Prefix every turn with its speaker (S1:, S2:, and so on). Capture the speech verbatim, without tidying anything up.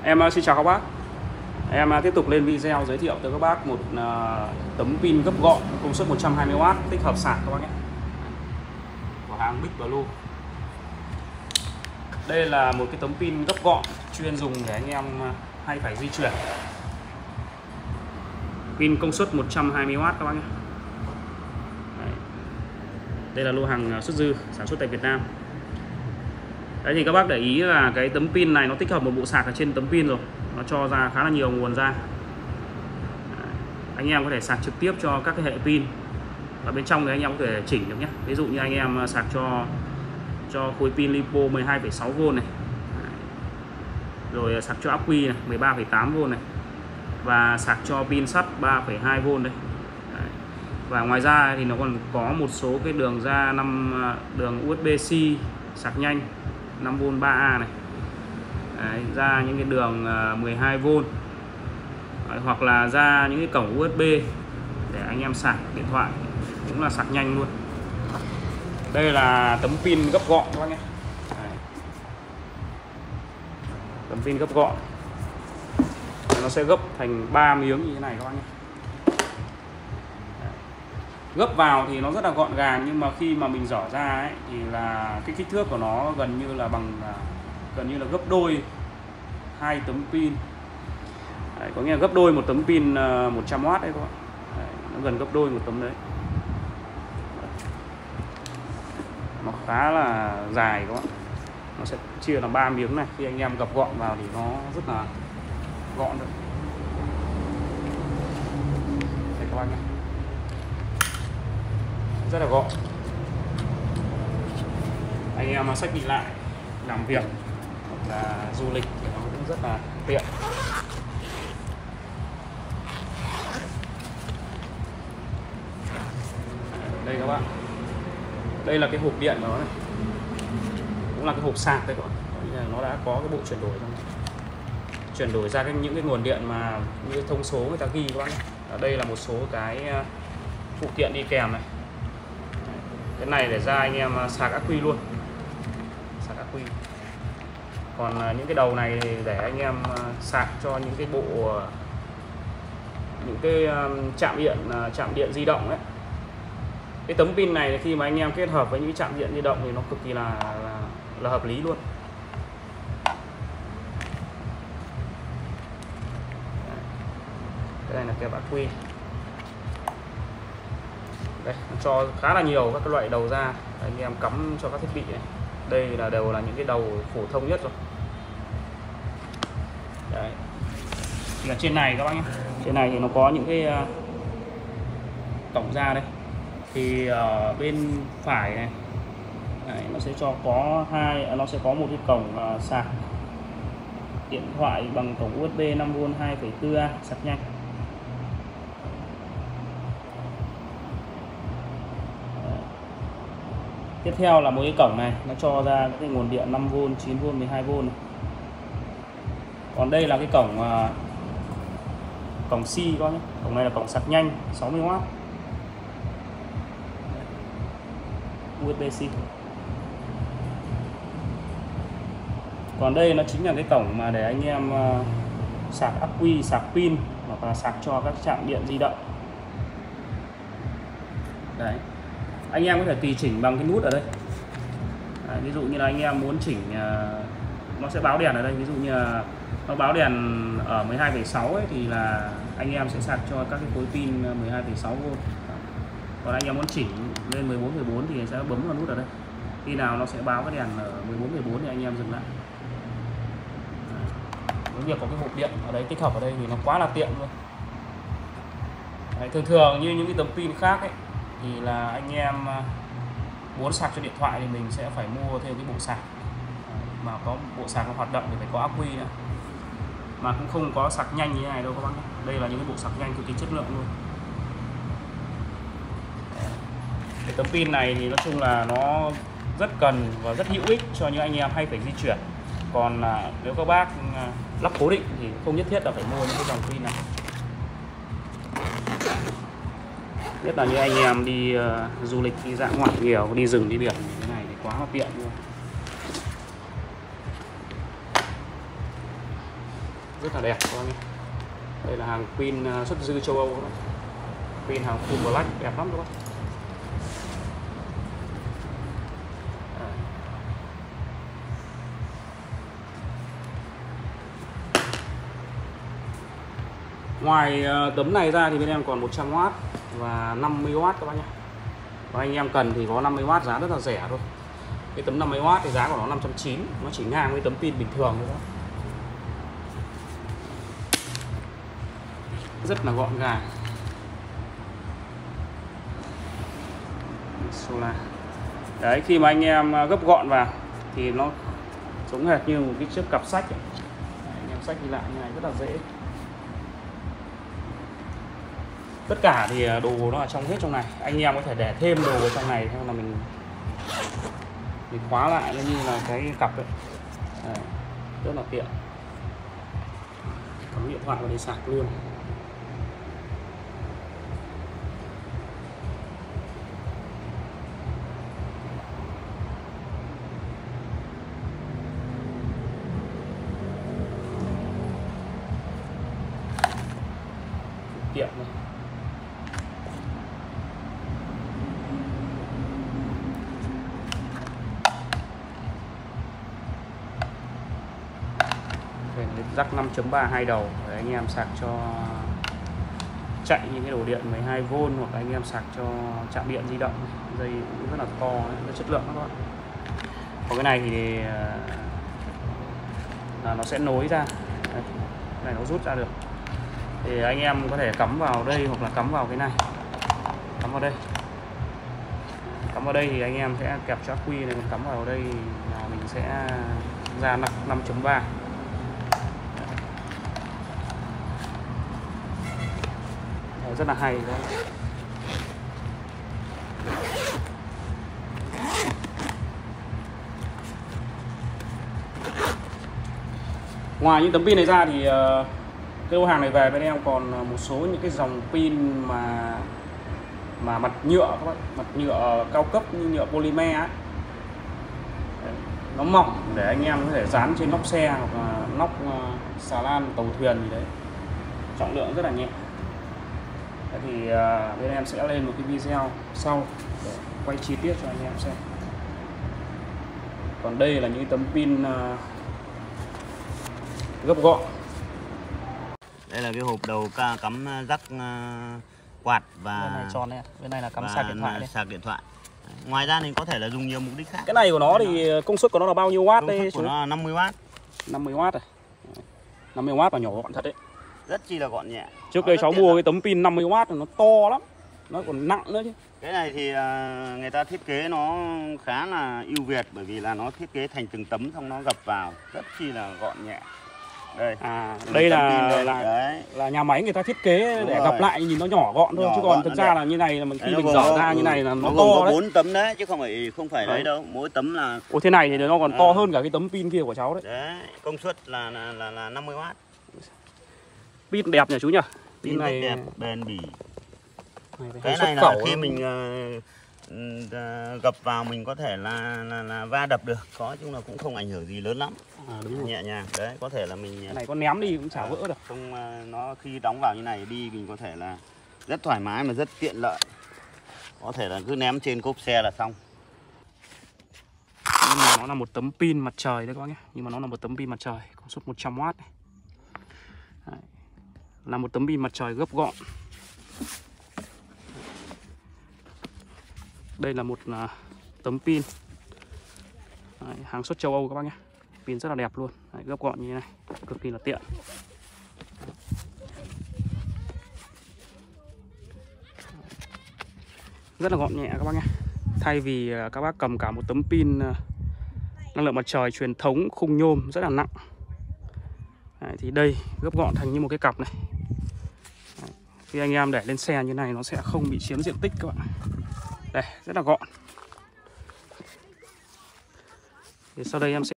S1: Em xin chào các bác. Em tiếp tục lên video giới thiệu tới các bác một uh, tấm pin gấp gọn công suất một trăm hai mươi oát tích hợp sạc các bác nhé, của hãng Big Blue. Đây là một cái tấm pin gấp gọn chuyên dùng để anh em hay phải di chuyển. Pin công suất một trăm hai mươi oát các bác nhé. Đấy. Đây là lô hàng xuất dư sản xuất tại Việt Nam. Đấy thì các bác để ý là cái tấm pin này nó tích hợp một bộ sạc ở trên tấm pin rồi, nó cho ra khá là nhiều nguồn ra. Đấy. Anh em có thể sạc trực tiếp cho các cái hệ pin, và bên trong thì anh em có thể chỉnh được nhé. Ví dụ như anh em sạc cho cho khối pin LiPo mười hai phẩy sáu vôn này. Đấy. Rồi sạc cho ắc quy này mười ba phẩy tám vôn này, và sạc cho pin sắt ba phẩy hai vôn đây. Đấy. Và ngoài ra thì nó còn có một số cái đường ra năm đường u ét bê-C sạc nhanh năm vôn ba A này. Đấy, ra những cái đường mười hai vôn. Đấy, hoặc là ra những cái cổng u ét bê để anh em sạc điện thoại, cũng là sạc nhanh luôn. Đây là tấm pin gấp gọn các bác nhé. Đấy. Tấm pin gấp gọn, nó sẽ gấp thành ba miếng như thế này các bác nhé. Đấy. Gấp vào thì nó rất là gọn gàng, nhưng mà khi mà mình dở ra ấy, thì là cái kích thước của nó gần như là bằng gần như là gấp đôi hai tấm pin. Đấy, có nghĩa là gấp đôi một tấm pin một trăm oát đấy các bạn. Đấy, nó gần gấp đôi một tấm đấy. Nó khá là dài các bạn. Nó sẽ chia làm ba miếng này, khi anh em gập gọn vào thì nó rất là gọn rồi. Đây các bạn nhé, rất là gọn. Anh em mà xách đi lại làm việc hoặc là du lịch thì nó cũng rất là tiện. Đây các bạn, đây là cái hộp điện của nó này, cũng là cái hộp sạc đây các bạn. Nó đã có cái bộ chuyển đổi trong này, chuyển đổi ra cái, những cái nguồn điện mà như thông số người ta ghi các bạn. Ở đây là một số cái phụ kiện đi kèm này. Cái này để ra anh em sạc ắc quy luôn, sạc ắc quy. Còn những cái đầu này để anh em sạc cho những cái bộ những cái chạm điện chạm điện di động ấy. Cái tấm pin này khi mà anh em kết hợp với những chạm điện di động thì nó cực kỳ là là, là hợp lý luôn. Cái này là kẹp ắc quy. Đây, nó cho khá là nhiều các cái loại đầu ra để anh em cắm cho các thiết bị này. Đây là đều là những cái đầu phổ thông nhất rồi. Đấy. Thì ở trên này các bác nhé, trên này thì nó có những cái uh, cổng ra đây. Thì ở uh, bên phải này, đấy, nó sẽ cho có hai, nó sẽ có một cái cổng uh, sạc điện thoại bằng cổng u ét bê năm vôn hai phẩy bốn A sạc nhanh. Tiếp theo là một cái cổng này, nó cho ra cái nguồn điện năm vôn, chín vôn, mười hai vôn này. Còn đây là cái cổng uh, cổng C có nhé. Cổng này là cổng sạc nhanh sáu mươi oát u ét bê-C. Còn đây nó chính là cái cổng mà để anh em uh, sạc ắc quy, sạc pin hoặc là sạc cho các trạm điện di động. Đấy. Anh em có thể tùy chỉnh bằng cái nút ở đây. Đấy, ví dụ như là anh em muốn chỉnh uh, nó sẽ báo đèn ở đây. Ví dụ như là nó báo đèn ở mười hai phẩy sáu ấy, thì là anh em sẽ sạc cho các cái khối pin mười hai phẩy sáu vôn. Còn anh em muốn chỉnh lên mười bốn phẩy bốn thì sẽ bấm vào nút ở đây. Khi nào nó sẽ báo cái đèn ở mười bốn phẩy bốn thì anh em dừng lại. Với việc có cái hộp điện ở đây tích hợp ở đây thì nó quá là tiện luôn. Đấy, thường thường như những cái tấm pin khác ấy, thì là anh em muốn sạc cho điện thoại thì mình sẽ phải mua thêm cái bộ sạc. Mà có bộ sạc nó hoạt động thì phải có ắc quy nữa. Mà cũng không có sạc nhanh như thế này đâu các bác nhé. Đây là những cái bộ sạc nhanh cực kỳ chất lượng luôn. Cái tấm pin này thì nói chung là nó rất cần và rất hữu ích cho những anh em hay phải di chuyển. Còn nếu các bác lắp cố định thì không nhất thiết là phải mua những cái dòng pin này. Nhất là như anh em đi uh, du lịch, đi dã ngoại nhiều, đi rừng, đi biển, cái này thì quá là tiện luôn. rất là đẹp các bác nhé. Đây là hàng pin xuất dư châu Âu, pin hàng full black đẹp lắm các bác. Ngoài tấm này ra thì bên em còn một trăm oát và năm mươi oát các bác nhé. Và anh em cần thì có năm mươi oát giá rất là rẻ thôi. Cái tấm năm mươi oát thì giá của nó năm trăm chín mươi, nó chỉ ngang với tấm pin bình thường thôi đó. Rất là gọn gàng. Solar. Đấy, khi mà anh em gấp gọn vào thì nó giống hệt như một cái chiếc cặp sách ấy. Anh em sách đi lại như này rất là dễ. Tất cả thì đồ nó ở trong hết trong này. Anh em có thể để thêm đồ ở trong này, xong là mình mình khóa lại nó như là cái cặp ấy. Đấy, rất là tiện. Cắm điện thoại vào đây sạc luôn. Tiện này. Rắc năm chấm ba hai đầu để anh em sạc cho chạy những cái đồ điện mười hai vôn, hoặc là anh em sạc cho chạm điện di động. Dây cũng rất là to, rất chất lượng các bạn. Còn cái này thì là nó sẽ nối ra. Đây, cái này nó rút ra được. Thì anh em có thể cắm vào đây hoặc là cắm vào cái này. Cắm vào đây. Cắm vào đây thì anh em sẽ kẹp cho ắc quy này, còn cắm vào đây là mình sẽ ra năm chấm ba. Rất là hay đó. Ngoài những tấm pin này ra thì uh, cái lô hàng này về bên em còn một số những cái dòng pin mà mà mặt nhựa các bạn, mặt nhựa cao cấp như nhựa polymer ấy. Nó mỏng để anh em có thể dán trên nóc xe hoặc là nóc uh, xà lan tàu thuyền gì đấy. Trọng lượng rất là nhẹ. Thì uh, bên em sẽ lên một cái video sau để quay chi tiết cho anh em xem. Còn đây là những tấm pin uh, gấp gọn.
S2: Đây là cái hộp đầu ca cắm rắc uh, quạt và
S1: bên này tròn này, bên này là cắm sạc điện thoại đây.
S2: Sạc điện thoại. Ngoài ra thì có thể là dùng nhiều mục đích khác.
S1: Cái này của nó thì công suất của nó là bao nhiêu watt đây?
S2: Công suất của nó là năm mươi oát.
S1: năm mươi oát rồi. năm mươi oát và nhỏ gọn thật đấy.
S2: Rất chi là gọn nhẹ.
S1: Trước đây cháu mua cái tấm pin năm mươi oát nó to lắm, nó còn nặng nữa chứ.
S2: Cái này thì uh, người ta thiết kế nó khá là ưu việt, bởi vì là nó thiết kế thành từng tấm xong nó gập vào, rất chi là gọn nhẹ. Đây.
S1: À, đây là
S2: đây.
S1: là
S2: Đấy.
S1: là nhà máy người ta thiết kế. Đúng để rồi. Gập lại nhìn nó nhỏ gọn thôi,
S2: nhỏ
S1: chứ còn thực ra
S2: đẹp.
S1: là như này là mình khi
S2: đấy,
S1: mình dở ra ừ, như này là nó, nó to đấy.
S2: bốn tấm đấy chứ không phải không phải đấy, đấy đâu, mỗi tấm là.
S1: Ủa thế này thì nó còn
S2: à.
S1: to hơn cả cái tấm pin kia của cháu đấy.
S2: Đấy, công suất là là là, là năm mươi oát.
S1: Pin đẹp nhỉ chú nhỉ?
S2: Pin, pin này đẹp, bền bỉ.
S1: Này,
S2: cái này là khi mình uh, uh, gập vào mình có thể là, là là va đập được, có chung là cũng không ảnh hưởng gì lớn lắm. À, đúng rồi. Nhẹ nhàng. Đấy, có thể là mình
S1: cái này có ném đi cũng chả
S2: uh,
S1: vỡ được.
S2: Không uh, nó khi đóng vào như này đi mình có thể là rất thoải mái mà rất tiện lợi. Có thể là cứ ném trên cốp xe là xong.
S1: Nhưng mà nó là một tấm pin mặt trời đấy các bác nhé. Nhưng mà nó là một tấm pin mặt trời công suất một trăm oát này. Đấy. Là một tấm pin mặt trời gấp gọn. Đây là một uh, tấm pin. Đấy, hàng xuất châu Âu các bác nhé. Pin rất là đẹp luôn. Đấy, gấp gọn như thế này, cực kỳ là tiện. Rất là gọn nhẹ các bác nhé. Thay vì uh, các bác cầm cả một tấm pin uh, năng lượng mặt trời truyền thống khung nhôm rất là nặng. Đấy, thì đây gấp gọn thành như một cái cặp này. Đấy, khi anh em để lên xe như này nó sẽ không bị chiếm diện tích các bạn. Đây, rất là gọn. Thì sau đây em sẽ